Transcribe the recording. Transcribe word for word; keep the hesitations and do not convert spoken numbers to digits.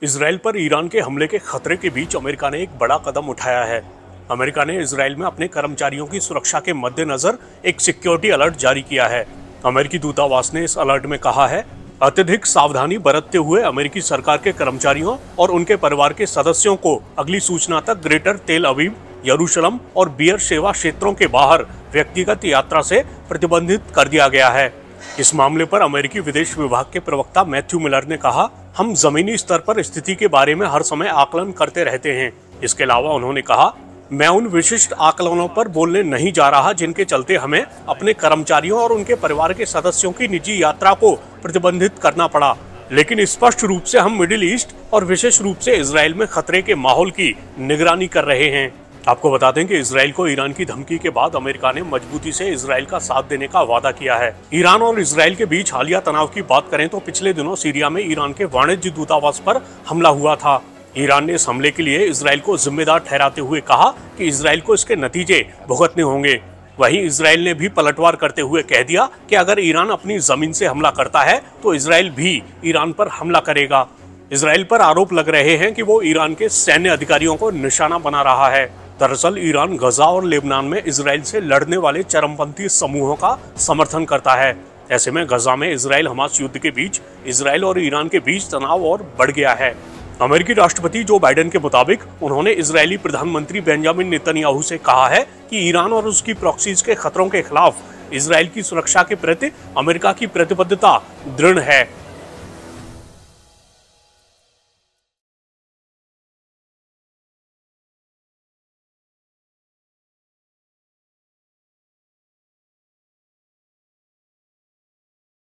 Israel पर Iran के हमले के खतरे के बीच अमेरिका ने एक बड़ा कदम उठाया है। अमेरिका ने इजराइल में अपने कर्मचारियों की सुरक्षा के मद्देनजर एक सिक्योरिटी अलर्ट जारी किया है। अमेरिकी दूतावास ने इस अलर्ट में कहा है, अत्यधिक सावधानी बरतते हुए अमेरिकी सरकार के कर्मचारियों और उनके परिवार के सदस्यों को अगली सूचना तक ग्रेटर तेल अवीव, यरूशलेम और बियर शेवा क्षेत्रों के बाहर व्यक्तिगत यात्रा से प्रतिबंधित कर दिया गया है। इस मामले पर अमेरिकी विदेश विभाग के प्रवक्ता मैथ्यू मिलर ने कहा, हम जमीनी स्तर पर स्थिति के बारे में हर समय आकलन करते रहते हैं। इसके अलावा उन्होंने कहा, मैं उन विशिष्ट आकलनों पर बोलने नहीं जा रहा जिनके चलते हमें अपने कर्मचारियों और उनके परिवार के सदस्यों की निजी यात्रा को प्रतिबंधित करना पड़ा, लेकिन स्पष्ट रूप से हम मिडिल ईस्ट और विशेष रूप से इजराइल में खतरे के माहौल की निगरानी कर रहे हैं। आपको बता दें कि इजराइल को ईरान की धमकी के बाद अमेरिका ने मजबूती से इजराइल का साथ देने का वादा किया है। ईरान और इजराइल के बीच हालिया तनाव की बात करें तो पिछले दिनों सीरिया में ईरान के वाणिज्य दूतावास पर हमला हुआ था। ईरान ने इस हमले के लिए इजराइल को जिम्मेदार ठहराते हुए कहा कि इजराइल को इसके नतीजे भुगतने होंगे। वहीं इजराइल ने भी पलटवार करते हुए कह दिया कि अगर ईरान अपनी जमीन से हमला करता है तो इजराइल भी ईरान पर हमला करेगा। इजराइल पर आरोप लग रहे हैं कि वो ईरान के सैन्य अधिकारियों को निशाना बना रहा है। दरअसल ईरान गजा और लेबनान में इजराइल से लड़ने वाले चरमपंथी समूहों का समर्थन करता है। ऐसे में गजा में इजराइल हमास युद्ध के बीच इजराइल और ईरान के बीच तनाव और बढ़ गया है। अमेरिकी राष्ट्रपति जो बाइडेन के मुताबिक उन्होंने इजरायली प्रधानमंत्री बेंजामिन नेतन्याहू से कहा है कि ईरान और उसकी प्रॉक्सीज के खतरों के खिलाफ इजराइल की सुरक्षा के प्रति अमेरिका की प्रतिबद्धता दृढ़ है।